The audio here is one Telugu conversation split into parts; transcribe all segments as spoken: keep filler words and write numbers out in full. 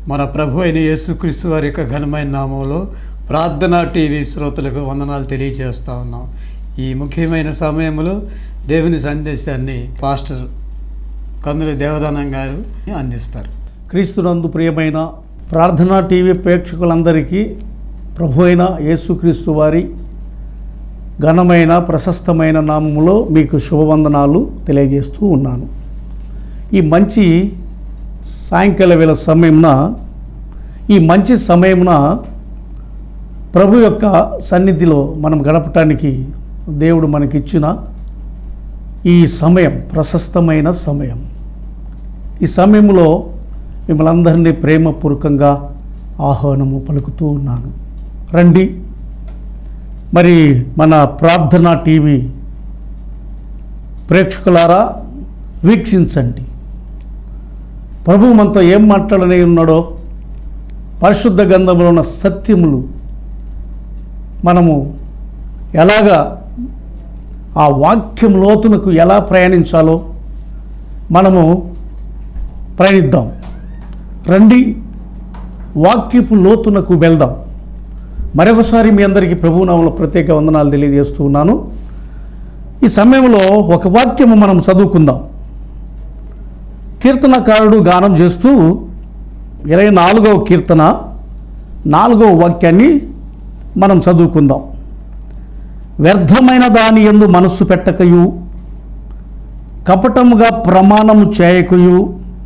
మన ప్రభు అయిన యేసుక్రీస్తు వారి యొక్క ఘనమైన నామంలో ప్రార్థనా టీవీ శ్రోతలకు వందనాలు తెలియజేస్తూ ఉన్నాం. ఈ ముఖ్యమైన సమయంలో దేవుని సందేశాన్ని పాస్టర్ కందుల దేవదానం గారు అందిస్తారు. క్రీస్తునందు ప్రియమైన ప్రార్థనా టీవీ ప్రేక్షకులందరికీ ప్రభు అయిన యేసుక్రీస్తు వారి ఘనమైన ప్రశస్తమైన నామములో మీకు శుభవందనాలు తెలియజేస్తూ ఉన్నాను. ఈ మంచి సాయంకాల వేళ సమయమున ఈ మంచి సమయమున ప్రభు యొక్క సన్నిధిలో మనం గడపటానికి దేవుడు మనకిచ్చిన ఈ సమయం ప్రశస్తమైన సమయం. ఈ సమయంలో మిమ్మల్ని అందరినీ ప్రేమపూర్వకంగా ఆహ్వానము పలుకుతూ ఉన్నాను. రండి, మరి మన ప్రార్థనా టీవీ ప్రేక్షకులారా వీక్షించండి. ప్రభు మనతో ఏం మాట్లాడనే ఉన్నాడో పరిశుద్ధ గ్రంథంలో ఉన్న సత్యములు మనము ఎలాగా ఆ వాక్యం లోతునకు ఎలా ప్రయాణించాలో మనము ప్రయాణిద్దాం. రండి, వాక్యపు లోతునకు వెళ్దాం. మరొకసారి మీ అందరికీ ప్రభు నామములో ప్రత్యేక వందనాలు తెలియజేస్తూ ఉన్నాను. ఈ సమయంలో ఒక వాక్యము మనం చదువుకుందాం. కీర్తనకారుడు గానం చేస్తూ ఇరవై నాలుగవ కీర్తన నాలుగవ వాక్యాన్ని మనం చదువుకుందాం. వ్యర్థమైన దాని యందు మనస్సు పెట్టకయు, కపటముగా ప్రమాణము చేయకయు,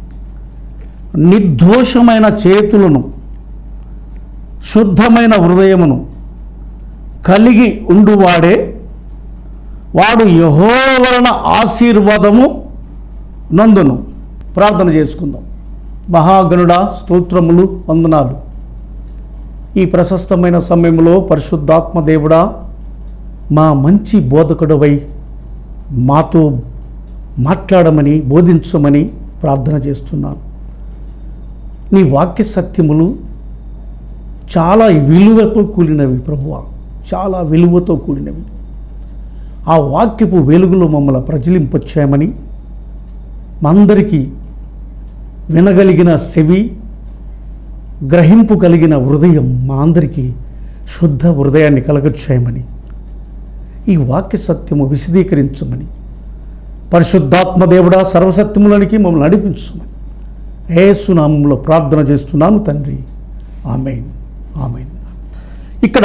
నిర్దోషమైన చేతులను శుద్ధమైన హృదయమును కలిగి ఉండువాడే వాడు యెహోవా వలన ఆశీర్వాదము నందును. ప్రార్థన చేసుకుందాం. మహాగణుడా, స్తోత్రములు, వందనాలు. ఈ ప్రశస్తమైన సమయంలో పరిశుద్ధాత్మ దేవుడా, మా మంచి బోధకుడవై మాతో మాట్లాడమని బోధించమని ప్రార్థన చేస్తున్నాను. నీ వాక్య సత్యములు చాలా విలువతో కూడినవి ప్రభువా, చాలా విలువతో కూడినవి. ఆ వాక్యపు వెలుగులో మమ్మల్ని ప్రజలింపచేయమని, మా అందరికీ వినగలిగిన చెవి, గ్రహింపు కలిగిన హృదయం, మా అందరికీ శుద్ధ హృదయాన్ని కలగచేయమని, ఈ వాక్య సత్యము విశదీకరించమని, పరిశుద్ధాత్మ దేవుడా సర్వసత్యములనికి మమ్మల్ని నడిపించమని యేసు నామములో ప్రార్థన చేస్తున్నాను తండ్రి. ఆమేన్, ఆమేన్. ఇక్కడ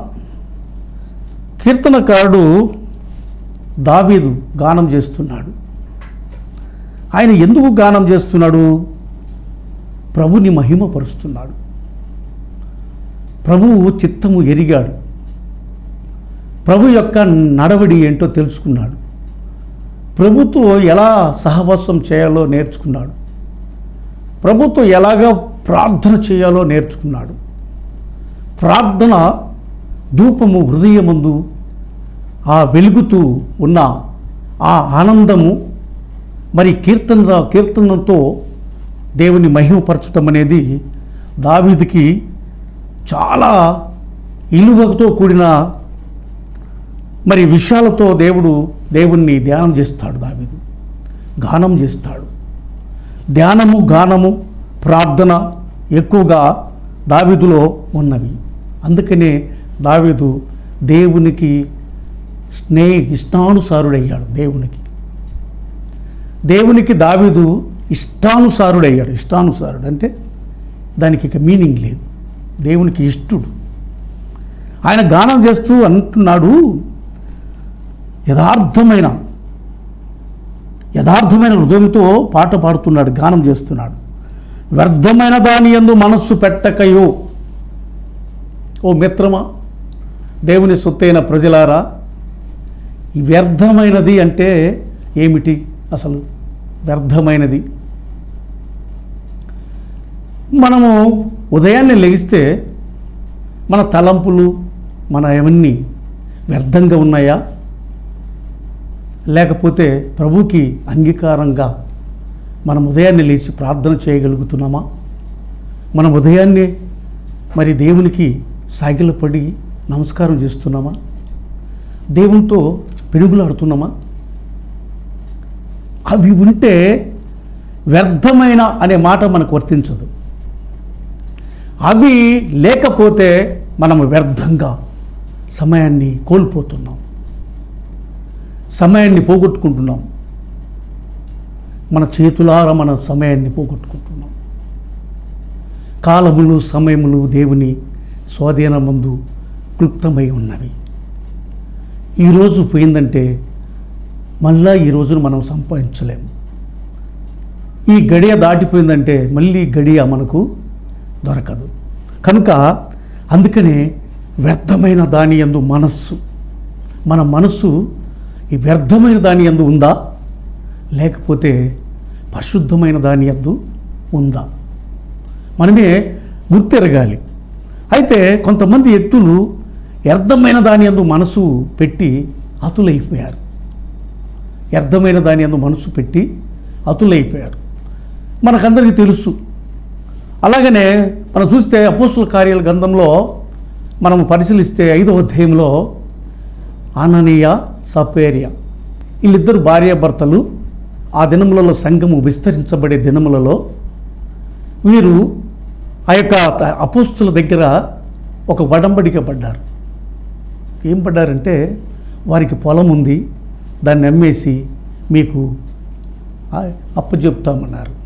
కీర్తనకారుడు దావీదు గానం చేస్తున్నాడు. ఆయన ఎందుకు గానం చేస్తున్నాడు? ప్రభుని మహిమపరుస్తున్నాడు. ప్రభువు చిత్తము ఎరిగాడు. ప్రభు యొక్క నడవడి ఏంటో తెలుసుకున్నాడు. ప్రభుతో ఎలా సహవాసం చేయాలో నేర్చుకున్నాడు. ప్రభుతో ఎలాగా ప్రార్థన చేయాలో నేర్చుకున్నాడు. ప్రార్థన ధూపము హృదయమందు ఆ వెలుగుతూ ఉన్న ఆ ఆనందము, మరి కీర్తన కీర్తనతో దేవుని మహిమపరచడం అనేది దావీదుకి చాలా ఇలువతో కూడిన మరి విషయాలతో దేవుడు దేవుణ్ణి ధ్యానం చేస్తాడు. దావీదు గానం చేస్తాడు. ధ్యానము, గానము, ప్రార్థన ఎక్కువగా దావీదులో ఉన్నవి. అందుకనే దావీదు దేవునికి స్నేహ ఇష్టానుసారుడయ్యాడు. దేవునికి దేవునికి దావీదు ఇష్టానుసారుడయ్యాడు. ఇష్టానుసారుడు అంటే దానికి ఇక మీనింగ్ లేదు. దేవునికి ఇష్టుడు. ఆయన గానం చేస్తూ అంటున్నాడు, యథార్థమైన యథార్థమైన హృదయంతో పాట పాడుతున్నాడు, గానం చేస్తున్నాడు. వ్యర్థమైన దాని యందు మనస్సు పెట్టకయో. ఓ మిత్రమా, దేవుని సొత్తైన ప్రజలారా, ఈ వ్యర్థమైనది అంటే ఏమిటి? అసలు వ్యర్థమైనది, మనము ఉదయాన్నే లెగిస్తే మన తలంపులు మన ఏమన్నీ వ్యర్థంగా ఉన్నాయా? లేకపోతే ప్రభుకి అంగీకారంగా మనం ఉదయాన్నే లేచి ప్రార్థన చేయగలుగుతున్నామా? మనం ఉదయాన్నే మరి దేవునికి సాగిలపడి నమస్కారం చేస్తున్నామా? దేవునితో పెనుగులాడుతున్నామా? అవి ఉంటే వ్యర్థమైన అనే మాట మనకు వర్తించదు. అవి లేకపోతే మనం వ్యర్థంగా సమయాన్ని కోల్పోతున్నాం, సమయాన్ని పోగొట్టుకుంటున్నాం, మన చేతులారా మన సమయాన్ని పోగొట్టుకుంటున్నాం. కాలములు సమయములు దేవుని స్వాధీనమందు క్లుప్తమై ఉన్నవి. ఈరోజు పోయిందంటే మళ్ళా ఈ రోజును మనం సంపాదించలేము. ఈ గడియ దాటిపోయిందంటే మళ్ళీ గడియ మనకు దొరకదు. కనుక అందుకనే వ్యర్థమైన దాని యందు మనస్సు, మన మనస్సు ఈ వ్యర్థమైన దాని యందు ఉందా, లేకపోతే పరిశుద్ధమైన దాని యందు ఉందా, మనమే గుర్తెరగాలి. అయితే కొంతమంది వ్యక్తులు వ్యర్థమైన దాని యందు మనసు పెట్టి అతులైపోయారు. వ్యర్థమైన దాని యందు మనసు పెట్టి అతులైపోయారు. మనకందరికీ తెలుసు. అలాగనే మనం చూస్తే అపోస్తుల కార్యాల గ్రంథంలో మనం పరిశీలిస్తే ఐదవ అధ్యాయంలో అననీయ సపేర్య వీళ్ళిద్దరు భార్యాభర్తలు ఆ దినములలో సంఘము విస్తరించబడే దినములలో వీరు ఆ యొక్క అపోస్తుల దగ్గర ఒక వడంబడిక పడ్డారు. ఏం పడ్డారంటే వారికి పొలం ఉంది, దాన్ని అమ్మేసి మీకు అప్పచెప్తామన్నారు.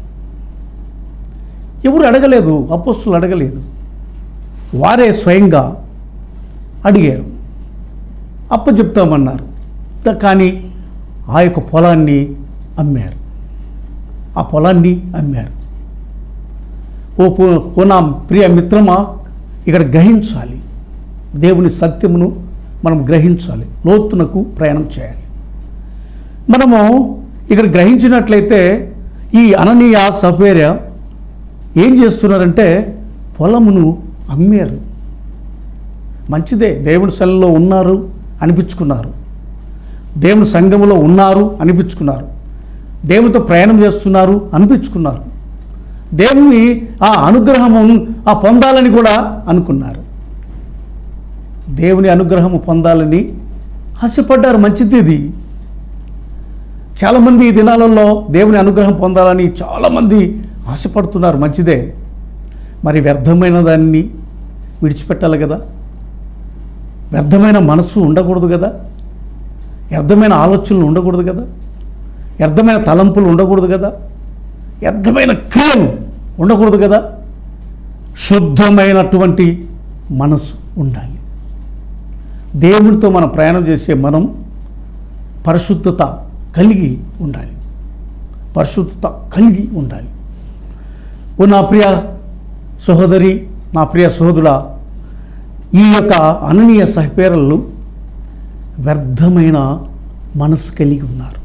ఎవరు అడగలేదు, అపోస్తులు అడగలేదు, వారే స్వయంగా అడిగారు, అప్పచెప్తామన్నారు. కానీ ఆ యొక్క పొలాన్ని అమ్మారు, ఆ పొలాన్ని అమ్మారు. ఓ ఓ నా ప్రియ మిత్రమా, ఇక్కడ గ్రహించాలి, దేవుని సత్యమును మనం గ్రహించాలి, లోతునకు ప్రయాణం చేయాలి. మనము ఇక్కడ గ్రహించినట్లయితే ఈ అననీయ సపేర్య ఏం చేస్తున్నారంటే పొలమును అమ్మారు. మంచిదే, దేవుని సన్నిధిలో ఉన్నారు అనిపించుకున్నారు, దేవుని సంఘములో ఉన్నారు అనిపించుకున్నారు, దేవునితో ప్రయాణం చేస్తున్నారు అనిపించుకున్నారు, దేవుని ఆ అనుగ్రహము ఆ పొందాలని కూడా అనుకున్నారు, దేవుని అనుగ్రహము పొందాలని ఆశపడ్డారు. మంచిది. ఇది చాలామంది ఈ దినాలలో దేవుని అనుగ్రహం పొందాలని చాలామంది ఆశపడుతున్నారు, మంచిదే. మరి వ్యర్థమైన దాన్ని విడిచిపెట్టాలి కదా, వ్యర్థమైన మనస్సు ఉండకూడదు కదా, వ్యర్థమైన ఆలోచనలు ఉండకూడదు కదా, వ్యర్థమైన తలంపులు ఉండకూడదు కదా, వ్యర్థమైన క్రియలు ఉండకూడదు కదా. శుద్ధమైనటువంటి మనసు ఉండాలి. దేవునితో మనం ప్రయాణం చేసే మనం పరిశుద్ధత కలిగి ఉండాలి, పరిశుద్ధత కలిగి ఉండాలి. ఓ నా ప్రియ సహోదరి, నా ప్రియ సహోదరుడా, ఈ యొక్క అననీయ సపేర్యలు వ్యర్థమైన మనసు కలిగి ఉన్నారు.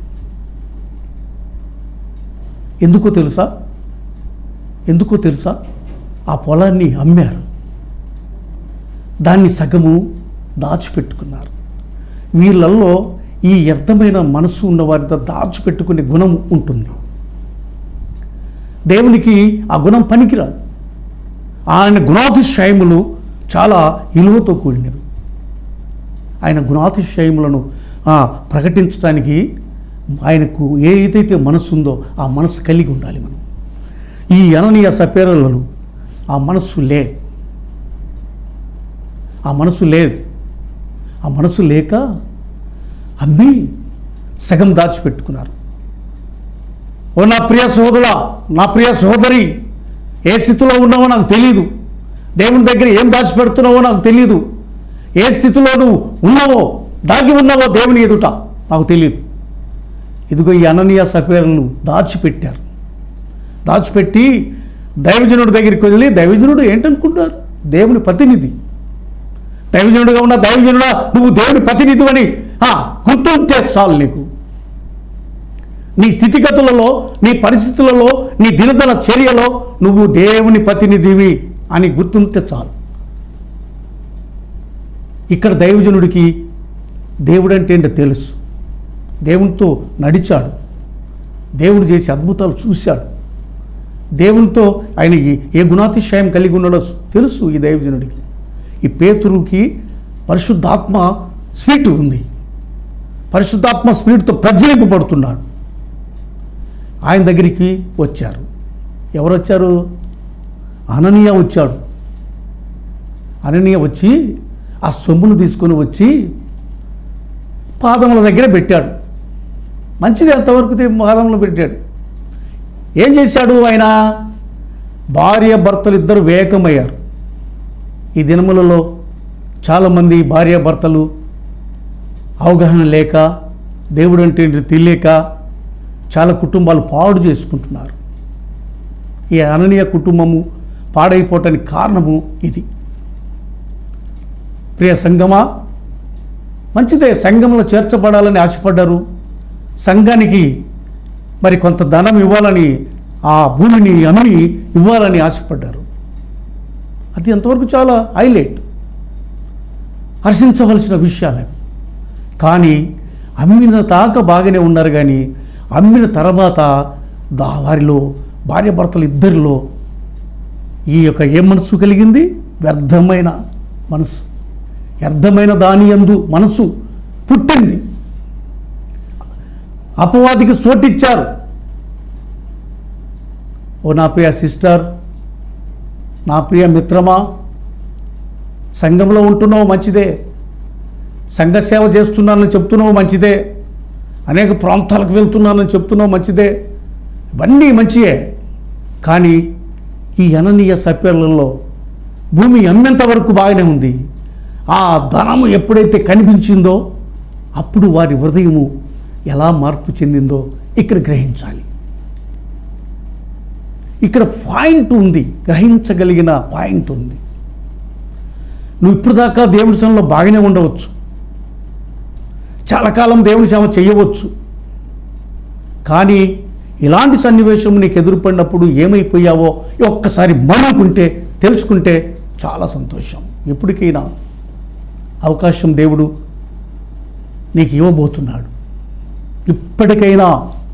ఎందుకో తెలుసా ఎందుకో తెలుసా ఆ పొలాన్ని అమ్మారు, దాన్ని సగము దాచిపెట్టుకున్నారు. వీళ్ళల్లో ఈ వ్యర్థమైన మనసు ఉన్న వారితో దాచిపెట్టుకునే గుణం ఉంటుంది. దేవునికి ఆ గుణం పనికిరాదు. ఆయన గుణాతిశయములు చాలా విలువతో కూడినవి. ఆయన గుణాతిశయములను ప్రకటించడానికి ఆయనకు ఏదైతే మనసు ఉందో ఆ మనసు కలిగి ఉండాలి మనం. ఈ అననీయ సపేర్యలు ఆ మనసు లేదు, ఆ మనసు లేదు. ఆ మనసు లేక అమ్మి సగం దాచిపెట్టుకున్నారు. ఓ నా ప్రియ సహోదరుడా, నా ప్రియ సహోదరి, ఏ స్థితిలో ఉన్నావో నాకు తెలియదు, దేవుని దగ్గర ఏం దాచిపెడుతున్నావో నాకు తెలియదు, ఏ స్థితిలో నువ్వు ఉన్నావో దాగి ఉన్నావో దేవుని ఎదుట నాకు తెలియదు. ఇదిగో ఈ అననీయ సపేర్యలు దాచిపెట్టారు. దాచిపెట్టి దైవజనుడి దగ్గరికి వెళ్ళి, దైవజనుడు ఏంటనుకుంటారు, దేవుని ప్రతినిధి, దైవజనుడుగా ఉన్న దైవజనుడా నువ్వు దేవుని ప్రతినిధి అని గుర్తుంటే చాలు. నీకు నీ స్థితిగతులలో, నీ పరిస్థితులలో, నీ దినదన చర్యలో నువ్వు దేవుని ప్రతినిధివి అని గుర్తుంటే చాలు. ఇక్కడ దైవజనుడికి దేవుడు అంటే ఏంటో తెలుసు, దేవునితో నడిచాడు, దేవుడు చేసే అద్భుతాలు చూశాడు, దేవునితో ఆయన ఏ గుణాతిశయం కలిగి ఉన్నాడో తెలుసు ఈ దైవజనుడికి. ఈ పేతురుకి పరిశుద్ధాత్మ స్పిరిట్ ఉంది, పరిశుద్ధాత్మ స్పిరిట్తో ప్రజ్వలింపబడుతున్నాడు. ఆయన దగ్గరికి వచ్చారు. ఎవరు వచ్చారు? అననీయ వచ్చాడు. అననీయ వచ్చి ఆ సొమ్మును తీసుకొని వచ్చి పాదముల దగ్గర పెట్టాడు. మంచిది, అంతవరకు పాదములు పెట్టాడు. ఏం చేశాడు ఆయన? భార్య భర్తలు ఇద్దరు వేకమయ్యారు. ఈ దినములలో చాలామంది భార్య భర్తలు అవగాహన లేక, దేవుడు అంటే తెలియక చాలా కుటుంబాలు పాడు చేసుకుంటున్నారు. ఈ అననీయ కుటుంబము పాడైపోవటానికి కారణము ఇది. ప్రియ సంఘమా, మంచిదే, సంఘంలో చేర్చబడాలని ఆశపడ్డారు. సంఘానికి మరి కొంత ధనం ఇవ్వాలని, ఆ భూమిని అమ్మి ఇవ్వాలని ఆశపడ్డారు. అది అంతవరకు చాలా హైలైట్, హర్షించవలసిన విషయాలు. కానీ అమ్మిన దాకా బాగానే ఉన్నారు, కానీ అమ్మిన తర్వాత దా వారిలో భార్యాభర్తలు ఇద్దరిలో ఈ యొక్క ఏ మనసు కలిగింది? వ్యర్థమైన మనసు. వ్యర్థమైన దాని యందు మనసు పుట్టింది. అపవాదికి చోటిచ్చారు. ఓ నా ప్రియ సిస్టర్, నా ప్రియ మిత్రమా, సంఘంలో ఉంటున్నావు మంచిదే, సంఘ సేవ చేస్తున్నానని చెప్తున్నావు మంచిదే, అనేక ప్రాంతాలకు వెళ్తున్నానని చెప్తున్నావు మంచిదే, ఇవన్నీ మంచియే. కానీ ఈ అననీయ సప్యర్లలో భూమి అమ్మేంత వరకు బాగానే ఉంది. ఆ ధనము ఎప్పుడైతే కనిపించిందో అప్పుడు వారి హృదయము ఎలా మార్పు చెందిందో ఇక్కడ గ్రహించాలి. ఇక్కడ పాయింట్ ఉంది, గ్రహించగలిగిన పాయింట్ ఉంది. నువ్వు ఇప్పుడు దాకా దేవుడి సేవలో బాగానే ఉండవచ్చు, చాలా కాలం దేవుని సేవ చేయవచ్చు, కానీ ఇలాంటి సన్నివేశం నీకు ఎదురుపడినప్పుడు ఏమైపోయావో ఒక్కసారి మనుకుంటే, తెలుసుకుంటే చాలా సంతోషం. ఎప్పటికైనా అవకాశం దేవుడు నీకు ఇవ్వబోతున్నాడు. ఇప్పటికైనా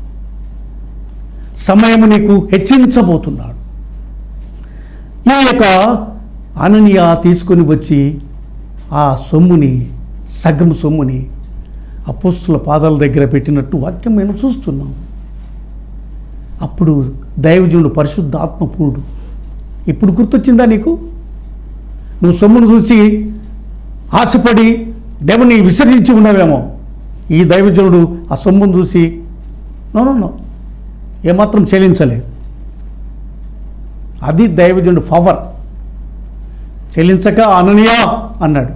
సమయం నీకు హెచ్చించబోతున్నాడు. ఈ యొక్క అననీయ తీసుకొని వచ్చి ఆ సొమ్ముని, సగం సొమ్ముని అపోస్తుల పాదాల దగ్గర పెట్టినట్టు వాక్యం మేము చూస్తున్నాం. అప్పుడు దైవజనుడు పరిశుద్ధాత్మపూర్ణుడు. ఇప్పుడు గుర్తొచ్చిందా నీకు? నువ్వు సొమ్మును చూసి ఆశపడి దేవుని విసర్జించి ఉన్నావేమో. ఈ దైవజనుడు ఆ సొమ్మును చూసి నో నో నో ఏమాత్రం చెల్లించలేదు. అది దైవజనుడు పవర్. చెల్లించక అననీయ అన్నాడు.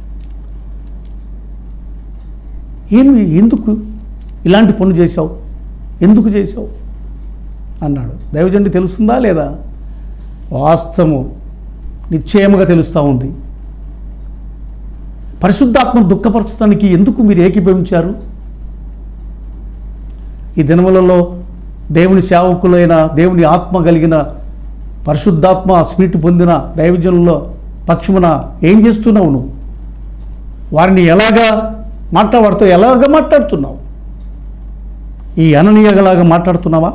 ఏమి, ఎందుకు ఇలాంటి పనులు చేశావు, ఎందుకు చేశావు అన్నాడు. దైవజనుడికి తెలుస్తుందా లేదా? వాస్తవము నిశ్చయముగా తెలుస్తూ ఉంది. పరిశుద్ధాత్మను దుఃఖపరచడానికి ఎందుకు మీరు ఏకీభవించారు? ఈ దినములలో దేవుని సేవకులైన, దేవుని ఆత్మ కలిగిన, పరిశుద్ధాత్మ స్మిట్ పొందిన దైవజనుల్లో పక్షమున ఏం చేస్తున్నావు? నువ్వు వారిని ఎలాగా మాట్లాడుతూ ఎలాగ మాట్లాడుతున్నావు? ఈ అననీయలాగా మాట్లాడుతున్నావా?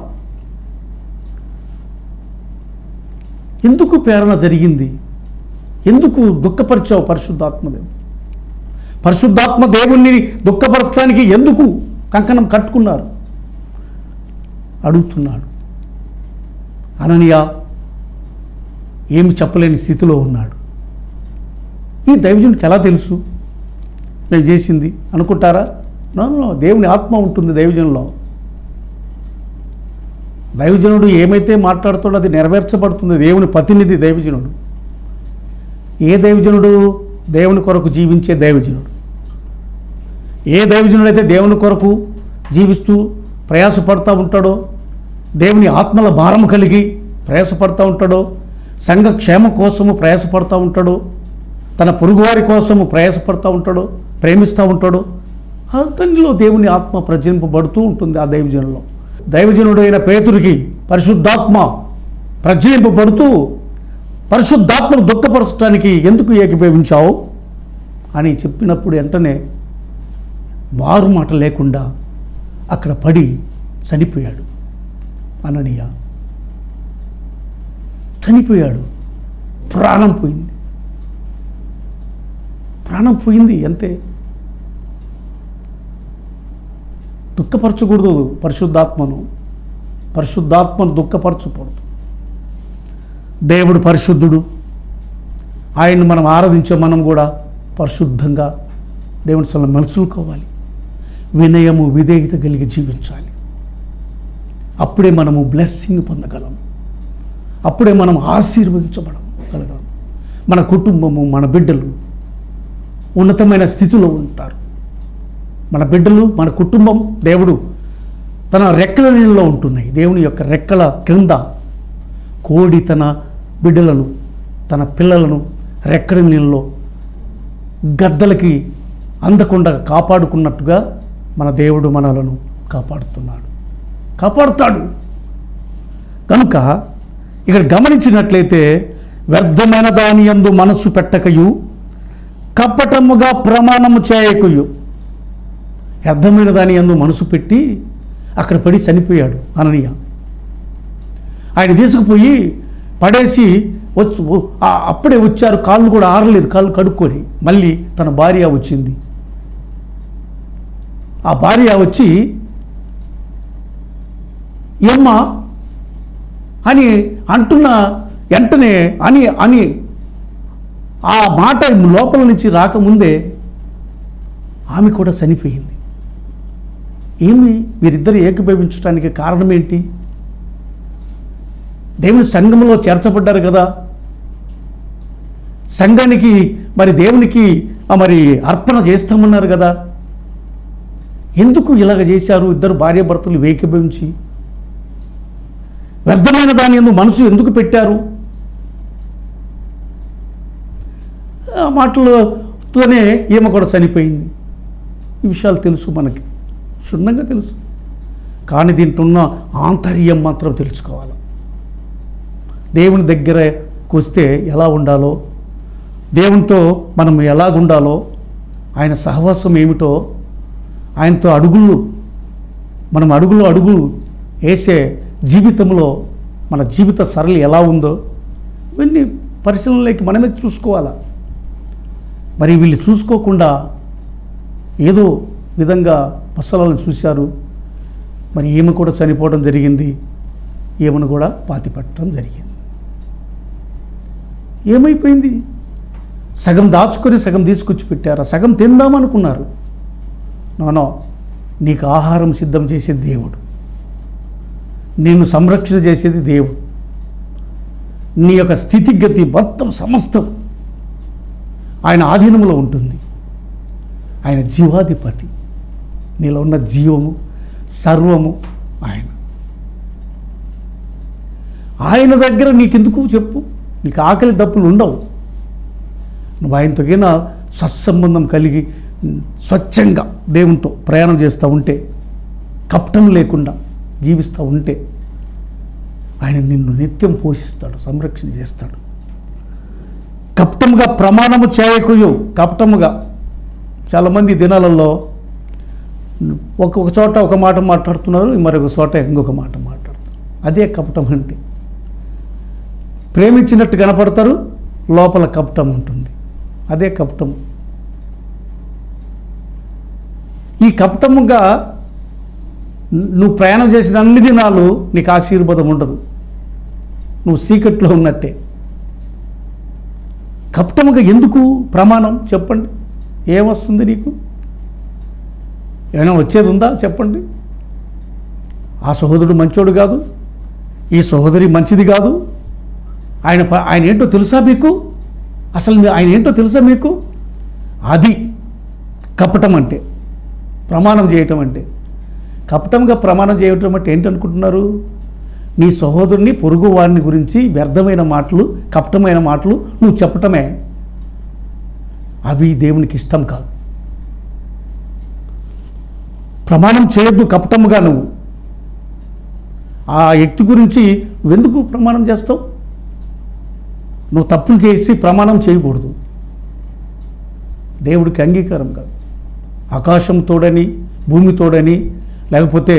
ఎందుకు ప్రేరణ జరిగింది? ఎందుకు దుఃఖపరిచావు పరిశుద్ధాత్మదేవుడు? పరిశుద్ధాత్మ దేవుణ్ణి దుఃఖపరచడానికి ఎందుకు కంకణం కట్టుకున్నారు అడుగుతున్నాడు. అననీయ ఏమి చెప్పలేని స్థితిలో ఉన్నాడు. ఈ దైవజనుడికి ఎలా తెలుసు నేను చేసింది అనుకుంటారా? నో, దేవుని ఆత్మ ఉంటుంది దైవజనులో. దైవజనుడు ఏమైతే మాట్లాడుతాడో అది నెరవేర్చబడుతుంది. దేవుని ప్రతినిధి దైవజనుడు. ఏ దైవజనుడు? దేవుని కొరకు జీవించే దైవజనుడు. ఏ దైవజనుడు అయితే దేవుని కొరకు జీవిస్తూ ప్రయాసపడుతూ ఉంటాడో, దేవుని ఆత్మల భారం కలిగి ప్రయాసపడుతూ ఉంటాడో, సంఘ క్షేమ కోసము ప్రయాసపడుతూ ఉంటాడో, తన పొరుగువారి కోసము ప్రయాసపడుతూ ఉంటాడో, ప్రేమిస్తూ ఉంటాడో, అతనిలో దేవుని ఆత్మ ప్రజ్వలింపబడుతూ ఉంటుంది. ఆ దైవజనులో దైవజనుడు అయిన పేతురికి పరిశుద్ధాత్మ ప్రజ్వలింపబడుతూ పరిశుద్ధాత్మను దుఃఖపరచడానికి ఎందుకు ఏకీభవించావు అని చెప్పినప్పుడు వెంటనే మారు మాట లేకుండా అక్కడ పడి చనిపోయాడు. అననీయ చనిపోయాడు. ప్రాణం పోయింది. ప్రాణం పోయింది అంతే. దుఃఖపరచకూడదు పరిశుద్ధాత్మను. పరిశుద్ధాత్మను దుఃఖపరచకూడదు. దేవుడు పరిశుద్ధుడు, ఆయన్ని మనం ఆరాధించే మనం కూడా పరిశుద్ధంగా దేవుని సొంత మనుషులుకోవాలి. వినయము విధేయత కలిగి జీవించాలి. అప్పుడే మనము బ్లెస్సింగ్ పొందగలం. అప్పుడే మనం ఆశీర్వదించబడగలం. మన కుటుంబము, మన బిడ్డలు ఉన్నతమైన స్థితిలో ఉంటారు. మన బిడ్డలు, మన కుటుంబం దేవుడు తన రెక్కల నీళ్ళలో ఉంటున్నాయి. దేవుని యొక్క రెక్కల క్రింద కోడి తన బిడ్డలను, తన పిల్లలను రెక్కల నీళ్ళలో గద్దలకి అందకుండా కాపాడుకున్నట్టుగా మన దేవుడు మనలను కాపాడుతున్నాడు, కాపాడుతాడు. కనుక ఇక్కడ గమనించినట్లయితే వ్యర్థమైన దాని యందు మనస్సు పెట్టకయు కపటముగా ప్రమాణము చేయకయు. వ్యర్థమైన దాని యందు మనసు పెట్టి అక్కడ పడి చనిపోయాడు అననీయ. ఆయన తీసుకుపోయి పడేసి వచ్చు అప్పుడే వచ్చారు, కాళ్ళు కూడా ఆరలేదు, కాళ్ళు కడుక్కొని. మళ్ళీ తన భార్య వచ్చింది. ఆ భార్య వచ్చి ఏమ్మ అని అంటున్న వెంటనే అని అని ఆ మాట లోపల నుంచి రాకముందే ఆమె కూడా చనిపోయింది. ఏమి వీరిద్దరు ఏకీభవించడానికి కారణం ఏంటి? దేవుని సంఘంలో చేర్చబడ్డారు కదా, సంఘానికి మరి దేవునికి మరి అర్పణ చేస్తామన్నారు కదా, ఎందుకు ఇలాగ చేశారు? ఇద్దరు భార్యాభర్తలు ఏకీభవించి వ్యర్థమైన దాని యందు మనసు ఎందుకు పెట్టారు? ఆ మాటలతోనే ఈమె కూడా చనిపోయింది. ఈ విషయాలు తెలుసు, మనకి క్షుణ్ణంగా తెలుసు. కానీ దీంట్లో ఉన్న ఆంతర్యం మాత్రం తెలుసుకోవాలి. దేవుని దగ్గరకు వస్తే ఎలా ఉండాలో, దేవునితో మనం ఎలాగుండాలో, ఆయన సహవాసం ఏమిటో, ఆయనతో అడుగులు మనం అడుగులు అడుగులు వేసే జీవితంలో మన జీవిత సరళి ఎలా ఉందో ఇవన్నీ పరిశీలనలోకి మనమే చూసుకోవాలా. మరి వీళ్ళు చూసుకోకుండా ఏదో విధంగా మసలను చూశారు. మరి ఈమె కూడా చనిపోవడం జరిగింది, ఈమెను కూడా పాతిపెట్టడం జరిగింది. ఏమైపోయింది? సగం దాచుకొని సగం తీసుకొచ్చి పెట్టారు. సగం తిందామనుకున్నారు. నోనో, నీకు ఆహారం సిద్ధం చేసేది దేవుడు, నిన్ను సంరక్షణ చేసేది దేవుడు. నీ యొక్క స్థితిగతి మొత్తం సమస్తం ఆయన ఆధీనంలో ఉంటుంది. ఆయన జీవాధిపతి. నీలో ఉన్న జీవము సర్వము ఆయన. ఆయన దగ్గర నీకెందుకు చెప్పు? నీకు ఆకలి దప్పులు ఉండవు. నువ్వు ఆయనతోకైనా సత్సంబంధం కలిగి స్వచ్ఛంగా దేవునితో ప్రయాణం చేస్తూ ఉంటే, కపటం లేకుండా జీవిస్తూ ఉంటే ఆయన నిన్ను నిత్యం పోషిస్తాడు, సంరక్షణ చేస్తాడు. కపటముగా ప్రమాణము చేయకుయు. కపటముగా చాలామంది దినాలలో ఒక్కొక్క చోట ఒక మాట మాట్లాడుతున్నారు, మరొక చోట ఇంకొక మాట మాట్లాడుతారు. అదే కపటం అంటే. ప్రేమించినట్టు కనపడతారు, లోపల కపటం ఉంటుంది. అదే కపటం. ఈ కపటముగా నువ్వు ప్రయాణం చేసిన అన్ని దినాలు నీకు ఆశీర్వాదం ఉండదు. నువ్వు సీక్రెట్లో ఉన్నట్టే. కపటముగా ఎందుకు ప్రమాణం? చెప్పండి, ఏమొస్తుంది నీకు? ఏమైనా వచ్చేది ఉందా? చెప్పండి. ఆ సహోదరుడు మంచోడు కాదు, ఈ సహోదరి మంచిది కాదు, ఆయన ఆయన ఏంటో తెలుసా మీకు? అసలు ఆయన ఏంటో తెలుసా మీకు? అది కపటం అంటే, ప్రమాణం చేయటం అంటే. కపటంగా ప్రమాణం చేయటం అంటే ఏంటనుకుంటున్నారు? నీ సహోదరుని, పొరుగు వారిని గురించి వ్యర్థమైన మాటలు, కపటమైన మాటలు నువ్వు చెప్పటమే. అవి దేవునికి ఇష్టం కాదు. ప్రమాణం చేయొద్దు కపటముగా. నువ్వు ఆ వ్యక్తి గురించి నువ్వెందుకు ప్రమాణం చేస్తావు? నువ్వు తప్పులు చేసి ప్రమాణం చేయకూడదు. దేవుడికి అంగీకారం కాదు. ఆకాశం తోడని, భూమి తోడని, లేకపోతే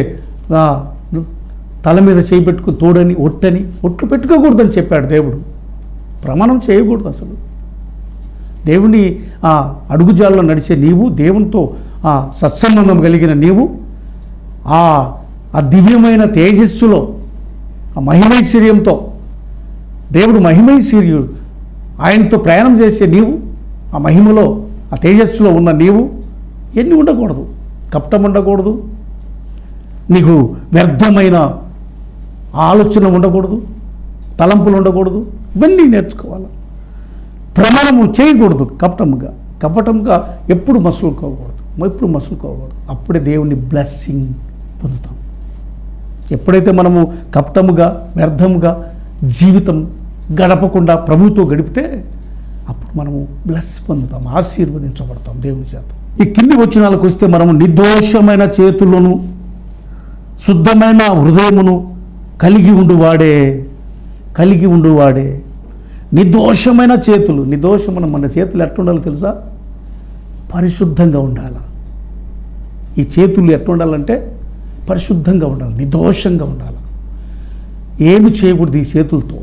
తల మీద చేయి పెట్టుకుని తోడని, ఒట్టని, ఒట్లు పెట్టుకోకూడదని చెప్పాడు దేవుడు. ప్రమాణం చేయకూడదు అసలు. దేవుని ఆ అడుగుజాల్లో నడిచే నీవు, దేవునితో ఆ సత్సంబంధం కలిగిన నీవు, ఆ ఆ దివ్యమైన తేజస్సులో, ఆ మహిమైశ్వర్యంతో, దేవుడు మహిమైశ్వర్యుడు, ఆయనతో ప్రయాణం చేసే నీవు, ఆ మహిమలో ఆ తేజస్సులో ఉన్న నీవు ఎన్ని ఉండకూడదు, కపటం ఉండకూడదు, నీకు వ్యర్థమైన ఆలోచన ఉండకూడదు, తలంపులు ఉండకూడదు. ఇవన్నీ నేర్చుకోవాలి. ప్రమాణము చేయకూడదు కపటముగా. కపటముగా ఎప్పుడు మసులుకోకూడదు, ఎప్పుడు మసులుకోకూడదు. అప్పుడే దేవుని బ్లెస్సింగ్ పొందుతాం. ఎప్పుడైతే మనము కపటముగా వ్యర్థముగా జీవితం గడపకుండా ప్రభుతో గడిపితే అప్పుడు మనము బ్లెస్ పొందుతాం, ఆశీర్వదించబడతాం దేవుని చేత. ఈ కింది వచనాలకు వస్తే మనము నిర్దోషమైన చేతులను శుద్ధమైన హృదయమును కలిగి ఉండువాడే కలిగి ఉండువాడే నిర్దోషమైన చేతులు. నిర్దోషమైన మన చేతులు ఎట్టుండాలో తెలుసా? పరిశుద్ధంగా ఉండాలి. ఈ చేతులు ఎట్టుండాలంటే పరిశుద్ధంగా ఉండాలి, నిర్దోషంగా ఉండాలి. ఏమి చేయకూడదు ఈ చేతులతో.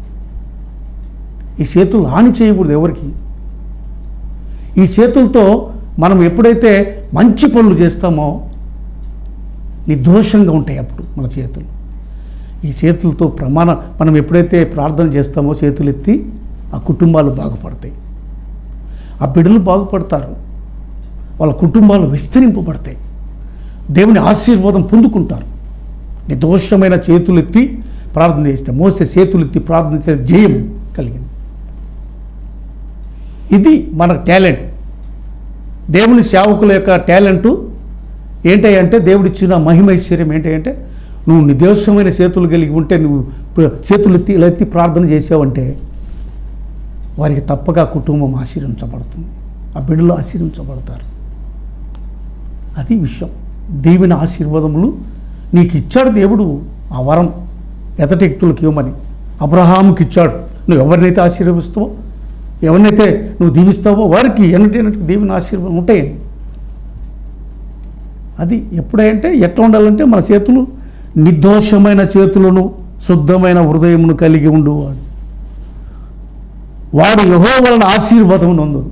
ఈ చేతులు హాని చేయకూడదు ఎవరికి. ఈ చేతులతో మనం ఎప్పుడైతే మంచి పనులు చేస్తామో నిర్దోషంగా ఉంటాయి అప్పుడు మన చేతులు. ఈ చేతులతో ప్రమాణ మనం ఎప్పుడైతే ప్రార్థన చేస్తామో చేతులు ఎత్తి ఆ కుటుంబాలు బాగుపడతాయి, ఆ బిడ్డలు బాగుపడతారు, వాళ్ళ కుటుంబాలు విస్తరింపబడతాయి, దేవుని ఆశీర్వాదం పొందుకుంటారు. నిర్దోషమైన చేతులు ఎత్తి ప్రార్థన చేస్తే మోసే చేతులు ఎత్తి ప్రార్థన చేసే జయం కలిగింది. ఇది మన టాలెంట్. దేవుని సేవకుల యొక్క టాలెంటు ఏంటంటే దేవుడిచ్చిన మహిమైశ్వర్యం ఏంటంటే నువ్వు నిర్దోషమైన చేతులు కలిగి ఉంటే, నువ్వు చేతులు ఎత్తి ఇలా ఎత్తి ప్రార్థన చేసావంటే వారికి తప్పగా కుటుంబం ఆశీర్వించబడుతుంది, ఆ బిడ్డలు ఆశీర్వించబడతారు. అది విషయం. దేవుని ఆశీర్వాదములు నీకు ఇచ్చాడు దేవుడు. ఆ వరం ఎదటి వ్యక్తులకు ఇవ్వమని అబ్రహాముకి ఇచ్చాడు. నువ్వు ఎవరినైతే ఆశీర్వదిస్తావో, ఎవరినైతే నువ్వు దీవిస్తావో వారికి ఎన్నటైనట్టు దేవుని ఆశీర్వాదం ఉంటాయని. అది ఎప్పుడంటే ఎట్లా ఉండాలంటే మన చేతులు నిర్దోషమైన చేతులను శుద్ధమైన హృదయమును కలిగి ఉండువాడు వాడు యెహోవా వలన ఆశీర్వాదం నందు.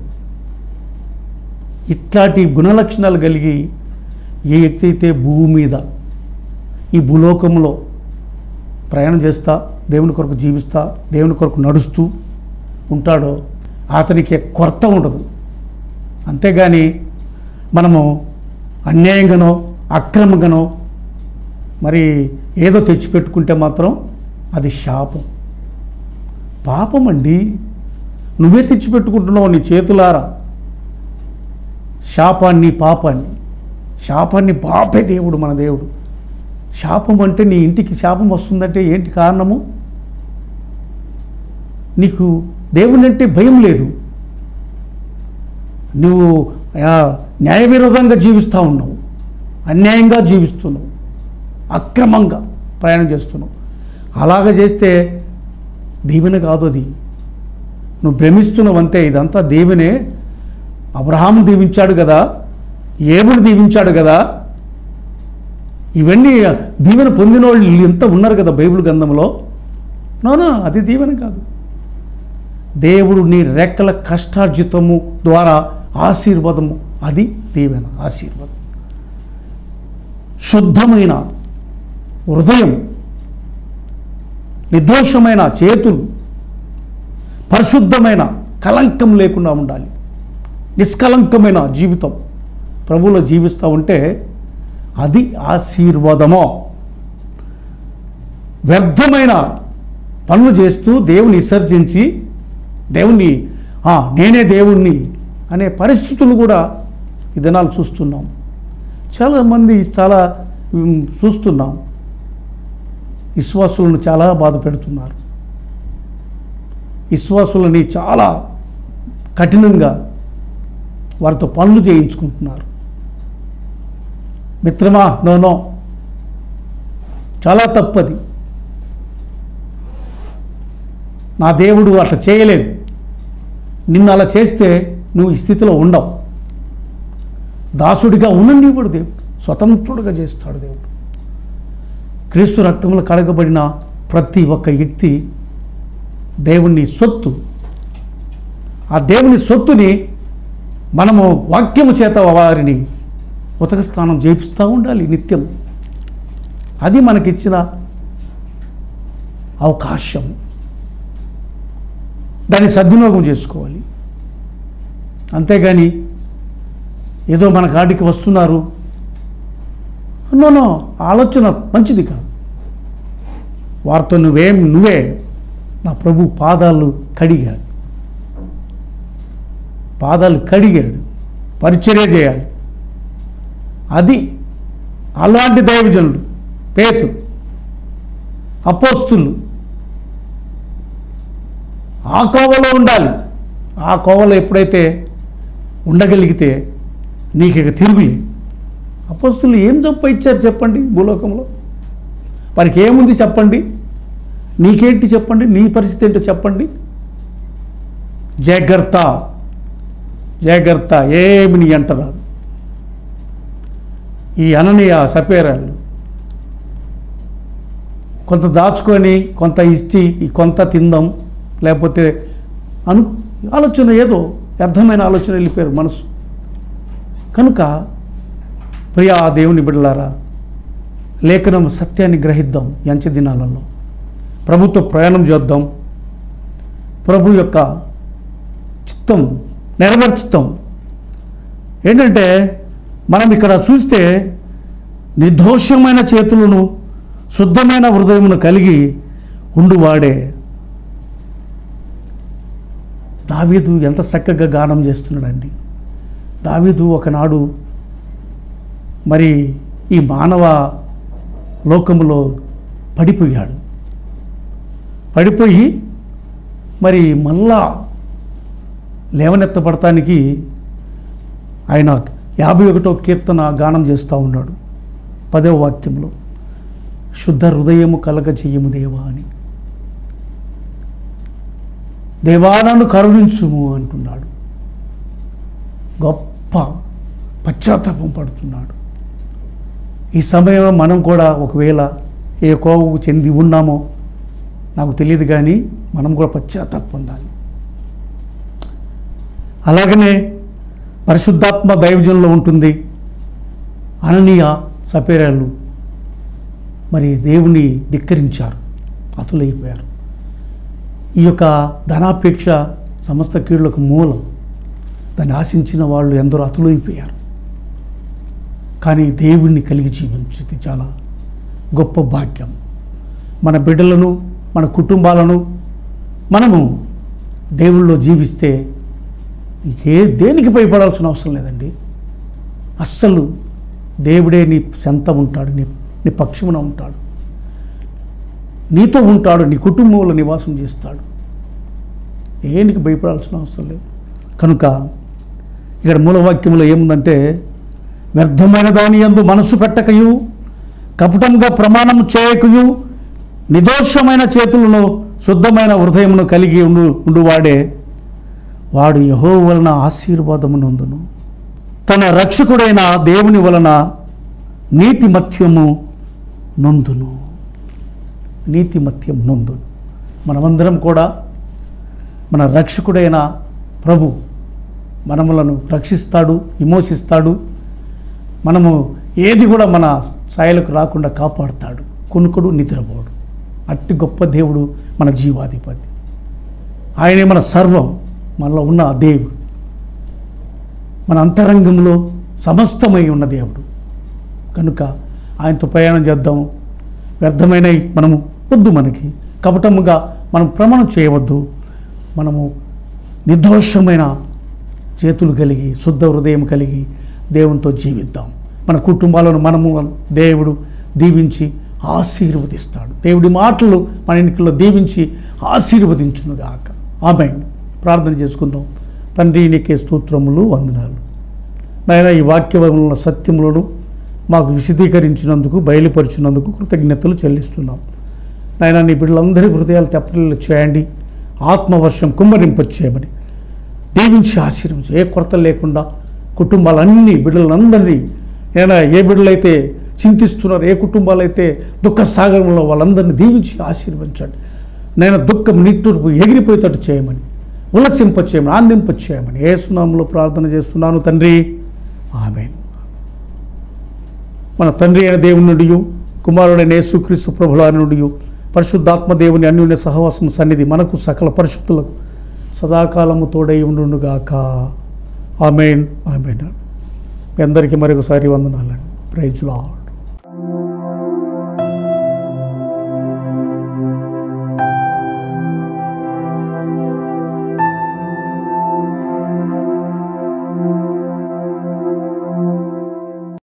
ఇట్లాంటి గుణలక్షణాలు కలిగి ఏ వ్యక్తి అయితే భూమి మీద ఈ భూలోకంలో ప్రయాణం చేస్తా దేవుని కొరకు జీవిస్తా దేవుని కొరకు నడుస్తూ ఉంటాడో అతనికి కొరత ఉండదు. అంతేగాని మనము అన్యాయంగానో అక్రమంగానో మరి ఏదో తెచ్చిపెట్టుకుంటే మాత్రం అది శాపం, పాపం అండి. నువ్వే తెచ్చిపెట్టుకుంటున్నావు నీ చేతులారా శాపాన్ని పాపాన్ని. శాపాన్ని పాపే దేవుడు, మన దేవుడు. శాపం అంటే నీ ఇంటికి శాపం వస్తుందంటే ఏంటి కారణము? నీకు దేవుని అంటే భయం లేదు, నువ్వు న్యాయ విరోధంగా జీవిస్తూ ఉన్నావు, అన్యాయంగా జీవిస్తున్నావు, అక్రమంగా ప్రయాణం చేస్తున్నావు. అలాగ చేస్తే దీవెన కాదు అది, నువ్వు భ్రమిస్తున్నావు అంతే. ఇదంతా దీవెనే. అబ్రహాము దీవించాడు కదా, ఏబుడు దీవించాడు కదా, ఇవన్నీ దీవెన పొందిన వాళ్ళు ఎంత ఉన్నారు కదా బైబిల్ గ్రంథంలో. నోనా, అది దీవెన కాదు. దేవుడు నీ రెక్కల కష్టార్జితము ద్వారా ఆశీర్వాదము, అది దీవెన, ఆశీర్వాదం. శుద్ధమైన హృదయం, నిర్దోషమైన చేతులు, పరిశుద్ధమైన కలంకం లేకుండా ఉండాలి. నిష్కలంకమైన జీవితం ప్రభువులో జీవిస్తూ ఉంటే అది ఆశీర్వాదమో. వ్యర్థమైన పనులు చేస్తూ దేవుని విసర్జించి దేవుణ్ణి నేనే దేవుణ్ణి అనే పరిస్థితులు కూడా ఈ దినాలు చూస్తున్నాం. చాలామంది చాలా చూస్తున్నాం, విశ్వాసులను చాలా బాధ పెడుతున్నారు, విశ్వాసులని చాలా కఠినంగా వారితో పనులు చేయించుకుంటున్నారు. మిత్రమా, నోనో, చాలా తప్పది. నా దేవుడు అట్లా చేయలేదు, నిన్ను అలా చేస్తే నువ్వు ఈ స్థితిలో ఉండవు. దాసుడిగా ఉండనివ్వడు దేవుడు, స్వతంత్రుడిగా చేస్తాడు దేవుడు. క్రీస్తు రక్తంలో కడగబడిన ప్రతి ఒక్క వ్యక్తి దేవుని సొత్తు. ఆ దేవుని సొత్తుని మనము వాక్యము చేత వారిని ఉతక స్నానం చేపిస్తూ ఉండాలి నిత్యం. అది మనకిచ్చిన అవకాశం. దాన్ని సద్వినియోగం చేసుకోవాలి. అంతేగాని ఏదో మన కాడికి వస్తున్నారు నో ఆలోచన మంచిది కాదు. వారితో నువ్వేం నువ్వే నా ప్రభు పాదాలు కడిగాడు, పాదాలు కడిగాడు, పరిచర్య చేయాలి. అది అలాంటి దైవజనులు పేతురు, అపోస్తులు ఆ కోవలో ఉండాలి. ఆ కోవలో ఎప్పుడైతే ఉండగలిగితే నీకు ఇక తిరుగులే. అపోస్తులు ఏం జొప్ప ఇచ్చారు చెప్పండి? భూలోకంలో వారికి ఏముంది చెప్పండి? నీకేంటి చెప్పండి? నీ పరిస్థితి ఏంటో చెప్పండి? జాగ్రత్త జాగ్రత్త, ఏమి నీ అంటరాదు. ఈ అననీయ సపేరాలు కొంత దాచుకొని కొంత ఇచ్చి కొంత తిందాం, లేకపోతే అను ఆలోచన ఏదో వ్యర్థమైన ఆలోచన వెళ్ళిపోయారు మనసు. కనుక ప్రియా దేవుని బిడ్డలారా, లేఖనం సత్యాన్ని గ్రహిద్దాం. ఎంచ దినాలలో ప్రభుత్వ ప్రయాణం చేద్దాం, ప్రభు యొక్క చిత్తం నెరవేర్చుతాం. ఏంటంటే మనం ఇక్కడ చూస్తే నిర్దోషమైన చేతులను శుద్ధమైన హృదయమును కలిగి ఉండువాడే. దావీదు ఎంత చక్కగా గానం చేస్తున్నాడండి. దావీదు ఒకనాడు మరి ఈ మానవ లోకములో పడిపోయాడు. పడిపోయి మరి మళ్ళా లేవనెత్తపడటానికి ఆయన యాభై ఒకటో కీర్తన గానం చేస్తూ ఉన్నాడు. పదవ వాక్యంలో శుద్ధ హృదయము కలగ చెయ్యము దేవా అని, దేవానను కరుణించుము అంటున్నాడు. గొప్ప పశ్చాత్తాపం పడుతున్నాడు. ఈ సమయంలో మనం కూడా ఒకవేళ ఏ కోవకు చెంది ఉన్నామో నాకు తెలియదు, కానీ మనం కూడా పశ్చాత్తాపం పొందాలి. అలాగనే పరిశుద్ధాత్మ దైవజనంలో ఉంటుంది. అననీయ సపేరాలు మరి దేవుని ధిక్కరించారు, అతులైపోయారు. ఈ యొక్క ధనాపేక్ష సమస్త కీడులకు మూలం. దాన్ని ఆశించిన వాళ్ళు ఎందరో అతులైపోయారు. కానీ దేవుణ్ణి కలిగి జీవించేది చాలా గొప్ప భాగ్యం. మన బిడ్డలను, మన కుటుంబాలను మనము దేవుళ్ళలో జీవిస్తే ఏ దేనికి భయపడాల్సిన అవసరం లేదండి. అస్సలు దేవుడే నీ చెంత ఉంటాడు, నీ నీ పక్షమున ఉంటాడు, నీతో ఉంటాడు, నీ కుటుంబంలో నివాసం చేస్తాడు. దేనికి భయపడాల్సిన అవసరం లేదు. కనుక ఇక్కడ మూలవాక్యంలో ఏముందంటే, వ్యర్థమైన దాని యందు మనసు పెట్టకయు, కపటంగా ప్రమాణం చేయకయు, నిర్దోషమైన చేతులను శుద్ధమైన హృదయమును కలిగి ఉండు ఉండువాడే వాడు యెహోవా వలన ఆశీర్వాదము నొందును. తన రక్షకుడైన దేవుని వలన నీతిమత్యము నొందును. నీతిమత్యం నొందును. మనమందరం కూడా మన రక్షకుడైన ప్రభు మనములను రక్షిస్తాడు, విమోచిస్తాడు. మనము ఏది కూడా మన ఛాయలకు రాకుండా కాపాడుతాడు. కొనుకడు నిద్రపోడు. అట్టి గొప్ప దేవుడు మన జీవాధిపతి. ఆయనే మన సర్వం. మనలో ఉన్న దేవుడు, మన అంతరంగంలో సమస్తమై ఉన్న దేవుడు. కనుక ఆయనతో ప్రయాణం చేద్దాం. వ్యర్థమైన మనము వద్దు, మనకి కపటముగా మనం ప్రమాణం చేయవద్దు. మనము నిర్దోషమైన చేతులు కలిగి శుద్ధ హృదయం కలిగి దేవునితో జీవిద్దాం. మన కుటుంబాలను మనము దేవుడు దీవించి ఆశీర్వదిస్తాడు. దేవుడి మాటలు మన ఎన్నికల్లో దీవించి ఆశీర్వదించునుగాక. ఆమేన్. ప్రార్థన చేసుకుందాం. తండ్రి, నీకే స్తోత్రములు, వందనాలు. నాయన, ఈ వాక్యముల సత్యములను మాకు విశదీకరించినందుకు, బయలుపరిచినందుకు కృతజ్ఞతలు చెల్లిస్తున్నాం. నాయన, నీ బిడ్డలందరి హృదయాలు తెప్పలు చేయండి. ఆత్మవర్షం కుమ్మరింపచేయమని దీవించి ఆశీర్వదించి, ఏ కొరత లేకుండా కుటుంబాలన్నీ బిడ్డలందరినీ, నేను ఏ బిడ్డలైతే చింతిస్తున్నారు, ఏ కుటుంబాలైతే దుఃఖ సాగరంలో వాళ్ళందరినీ దీవించి ఆశీర్వదించండి. నేను దుఃఖం నిట్టూర్పు ఎగిరిపోయేటట్టు చేయమని, ఉల్లసింపచేయమని, ఆనందింపచేయమని యేసు నామములో ప్రార్థన చేస్తున్నాను తండ్రి. ఆమేన్. మన తండ్రి అయిన దేవుని నుండి, కుమారుడైన యేసుక్రీస్తు ప్రభువుల నుండి, పరిశుద్ధాత్మ దేవుని అన్యోన్య సహవాసము సన్నిధి మనకు సకల పరిశుద్ధులకు సదాకాలము తోడై ఉండుగాక. ఆమేన్ ఆమేన్. మీ అందరికీ మరొకసారి వందనాలండి. Praise lord.